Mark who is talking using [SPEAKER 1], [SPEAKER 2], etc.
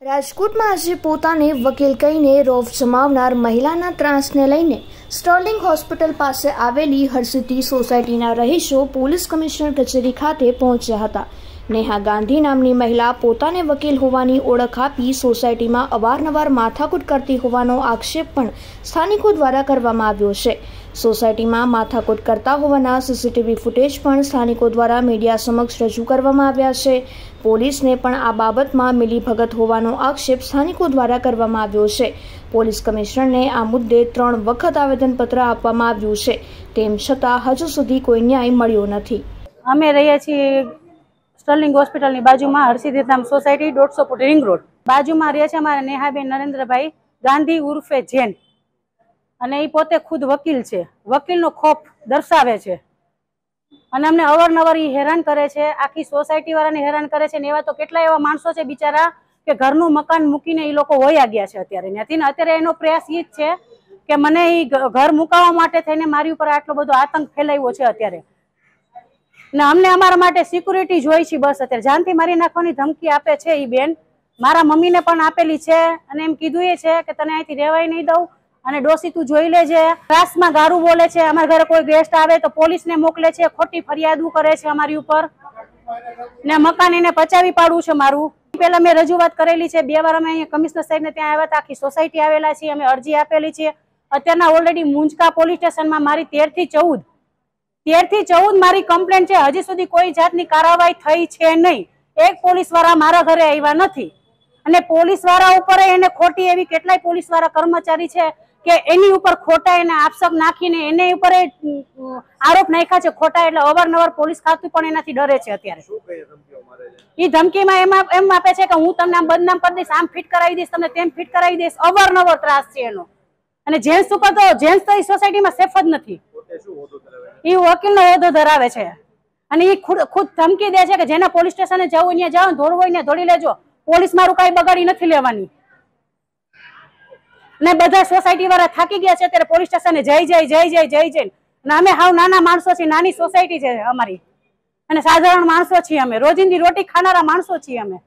[SPEAKER 1] રાજકોટમાં આજે પોતાને વકીલ કહીને રોફ જમાવનાર મહિલાના ત્રાસને લઈને સ્ટર્લિંગ હોસ્પિટલ પાસે આવેલી હરસિદ્ધિ સોસાયટીના રહીશો પોલીસ કમિશનર કચેરી ખાતે પહોંચ્યા હતા। નેહા ગાંધી નામની મહિલા પોતાને વકીલ હોવાની ઓળખ આપી સોસાયટીમાં અવારનવાર માથાકૂટ કરતી હોવાનો આક્ષેપ પણ સ્થાનિકો દ્વારા કરવામાં આવ્યો છે। સોસાયટીમાં માથાકૂટ કરતા હોવાના સીસીટીવી ફૂટેજ પણ સ્થાનિકો દ્વારા મીડિયા સમક્ષ રજૂ કરવામાં આવ્યા છે। પોલીસને પણ આ બાબતમાં મિલીભગત હોવાનો આક્ષેપ સ્થાનિકો દ્વારા કરવામાં આવ્યો છે। પોલીસ કમિશનરને આ મુદ્દે 3 વખત આવેદનપત્ર આપવામાં આવ્યું છે, તેમ છતાં હજુ સુધી કોઈ ન્યાય મળ્યો નથી।
[SPEAKER 2] અમે રહીએ છીએ સ્ટર્લિંગ હોસ્પિટલની બાજુમાં Harsiddhi society 150 foot ring road બાજુમાં રહે છે અમારા નેહાબેન નરેન્દ્રભાઈ ગાંધી ઉર્ફે જૈન, અને એ પોતે ખુદ વકીલ છે। વકીલનો ખોફ દર્શાવે છે અને અમને અવારનવાર હેરાન કરે છે, આખી સોસાયટી વાળાને હેરાન કરે છે। ને એવા તો કેટલા એવા માણસો છે બિચારા કે ઘરનું મકાન મૂકીને એ લોકો વયા ગયા છે અત્યારે ત્યાંથી ને અત્યારે એનો પ્રયાસ એ જ છે કે મને એ ઘર મુકાવવા માટે થઈને મારી ઉપર આટલો બધો આતંક ફેલાવ્યો છે અત્યારે, ને અમને અમારા માટે સિક્યુરિટી જોઈ છે બસ। અત્યારે જાનથી મારી નાખવાની ધમકી આપે છે એ બેન, મારા મમ્મીને પણ આપેલી છે અને એમ કીધું એ છે કે તને અહીંથી રહેવાય નહીં દઉં અને ડોસી તું જોઈ લેજે। ક્લાસમાં ગારું બોલે છે, અમારા ઘરે કોઈ ગેસ્ટ આવે તો પોલીસને મોકલે છે, ખોટી ફરિયાદો કરે છે અમારી ઉપર, ને મકાન એને પચાવી પાડવું છે મારું। પહેલા મેં રજૂઆત કરેલી છે 2 વાર, અમે અહીંયા કમિશનર સાહેબને ત્યાં આવ્યા હતા, આખી સોસાયટી આવેલા છીએ, અમે અરજી આપેલી છે। અત્યારના ઓલરેડી મુંજકા પોલીસ સ્ટેશનમાં મારી 13 થી 14 મારી કમ્પ્લેન્ટ છે, હજી સુધી કોઈ જાતની કાર્યવાહી થઈ છે નહીં। એક પોલીસ વાળા મારા ઘરે આવ્યા નથી અને પોલીસ વાળા ઉપર એને ખોટી એવી કેટલાય પોલીસ વાળા કર્મચારી છે કે એની ઉપર ખોટા એને આક્ષેપ નાખીને એને ઉપર આરોપ નાખ્યા છે ખોટા, એટલે અવારનવાર પોલીસ ખાતું પણ એનાથી ડરે છે। અત્યારે એ ધમકીમાં એમ આપે છે કે હું તમને આમ બદનામ કરી દઈશ, આમ ફિટ કરાવી દઈશ, તમને તેમ ફિટ કરાવી દઈશ, અવારનવાર ત્રાસ છે એનો। અને જેન્ટ્સ ઉપર તો જેન્ટ્સ તો એ સોસાયટીમાં સેફ જ નથી, એ વકીલનો હોદ્દો ધરાવે છે અને એ ખુદ ધમકી દે છે કે જેના પોલીસ સ્ટેશને જવું ત્યાં જાઓ, દોડવું હોય ને દોડી લેજો, પોલીસ મારું કઈ બગાડી નથી લેવાની। ને બધા સોસાયટી વાળા થાકી ગયા છે અત્યારે પોલીસ સ્ટેશને જઈ અને અમે હાવ નાના માણસો છીએ, નાની સોસાયટી છે અમારી અને સાધારણ માણસો છીએ, અમે રોજિંદી રોટી ખાનારા માણસો છીએ અમે।